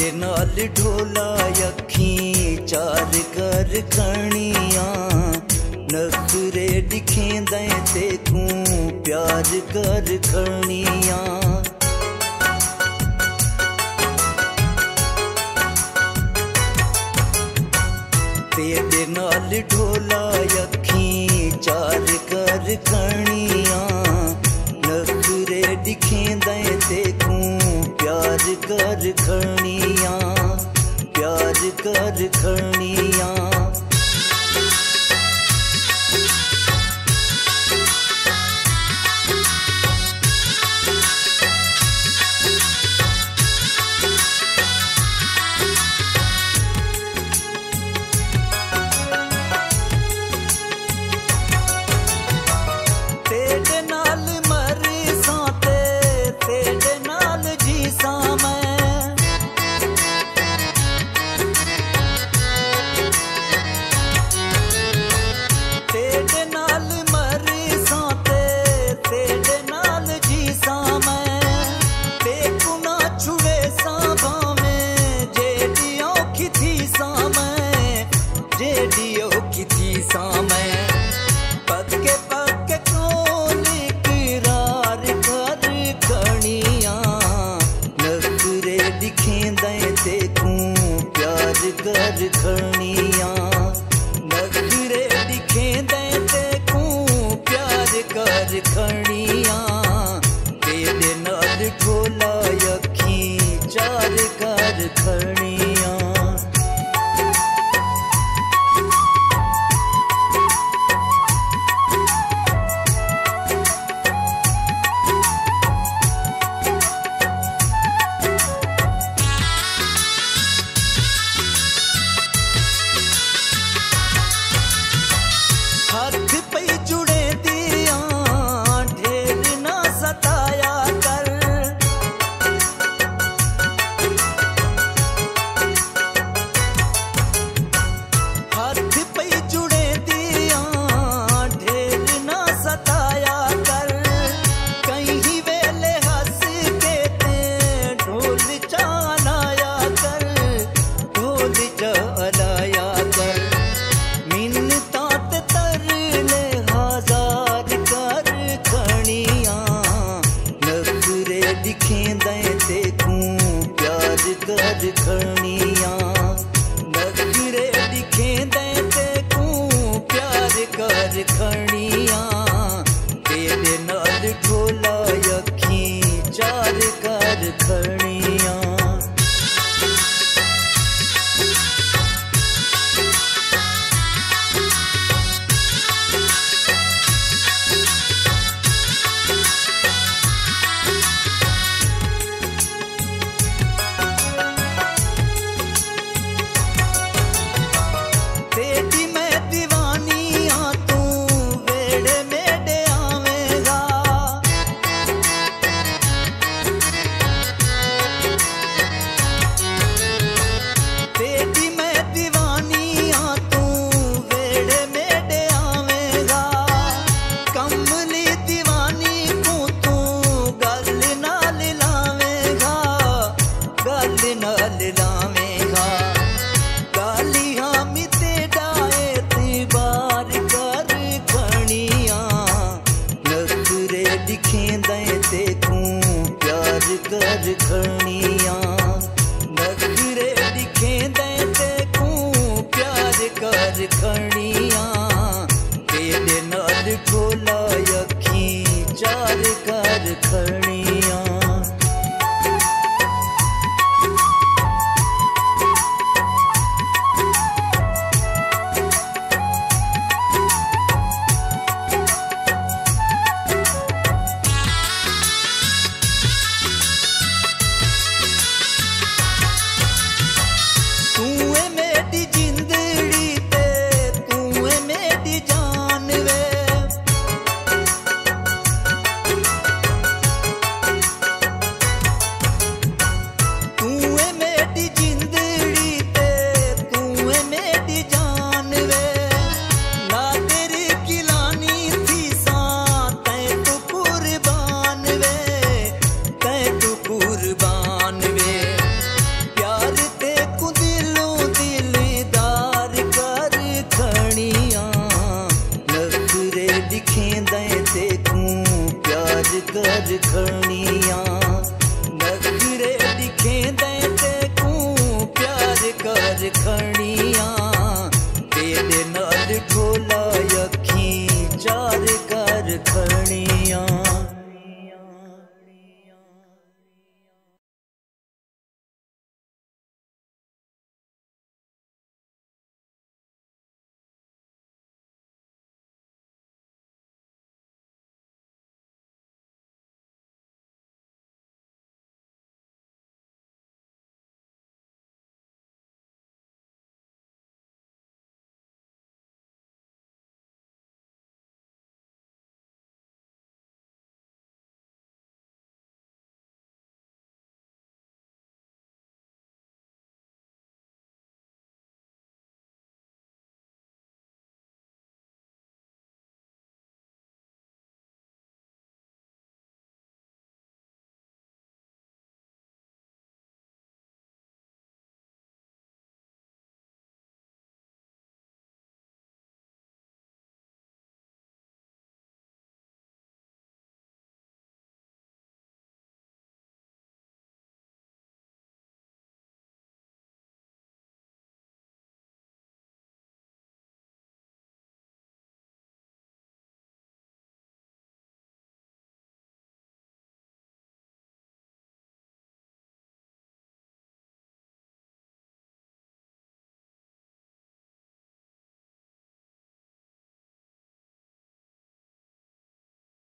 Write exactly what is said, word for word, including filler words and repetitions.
तेरे नाल ढोला अखीं चार कर खणियां नखरे दिखेंदे ते कू प्यार कर खणियां तेरे नाल ढोला अखीं चार कर खणियां नखरे दिखेंदे ते कू प्यार कर खणियां प्यार कर खणियां पक्के पक्के कौन इकरार कर खणियां नखरे दिखेंदे ते कू प्यार कर खणियां नखरे दिखेंदे ते कू प्यार कर खणियां तेरे नाल ढोला अखीं चार कर खणियां हाथ पे जुड़े दिया ढेर ना सताया कर हाथ पे जुड़े दिया ढेर ना सताया कर कहीं वेले हंस के ते ढोल चलाया कर ढोल चलाया कर मिन्नता तरले हजार कर खणियां नखरे दिखेंदे ते कू प्यार कर खणियां नखरे दिखेंदे ते कू प्यार कर खणियां तेरे नाल ढोला अखीं चार कर खणियां तेरी मैं दीवानी हाँ तू वेड़े मेडे आवेगा तेरी मैं दीवानी हाँ तू वेड़े मेडे आवेगा कमली दीवानी को तू गल नाल लावेगा गल नाल लावेगा गालियां मिते डाए बार कर खणियां नखरे दिखेंदे ते कू प्यार कर खणियां नखरे दिखेंदे ते कू प्यार कर खणियां तेरे नाल ढोला अखीं चार कर खणियां तू है मेरी जिंदड़ी ते तू है मेरी जान वे कर खड़ियां नखरे दिखे देते को प्यार कर खड़ियां तेरे नाल खोला अखी चार कर खड़ियां।